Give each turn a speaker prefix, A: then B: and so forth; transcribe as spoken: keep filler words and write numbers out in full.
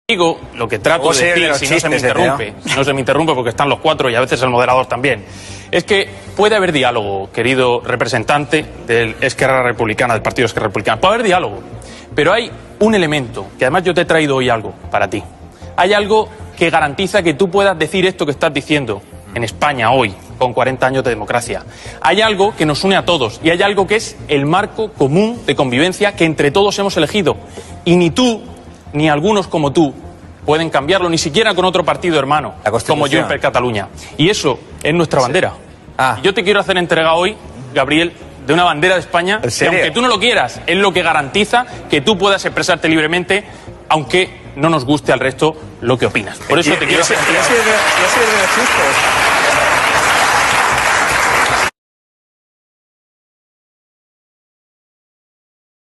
A: Digo, lo que trato de decir, si no se me interrumpe, si no se me interrumpe porque están los cuatro y a veces el moderador también, es que puede haber diálogo, querido representante del Esquerra Republicana, del Partido Esquerra Republicana, puede haber diálogo, pero hay un elemento, que además yo te he traído hoy algo para ti, hay algo que garantiza que tú puedas decir esto que estás diciendo en España hoy, con cuarenta años de democracia. Hay algo que nos une a todos y hay algo que es el marco común de convivencia que entre todos hemos elegido. Y ni tú, ni algunos como tú, pueden cambiarlo, ni siquiera con otro partido hermano, como Junts per Catalunya. Y eso es nuestra bandera. Sí. Ah. Yo te quiero hacer entrega hoy, Gabriel, de una bandera de España, que aunque tú no lo quieras, es lo que garantiza que tú puedas expresarte libremente, aunque no nos guste al resto lo que opinas. Por eso te quiero hacer entrega.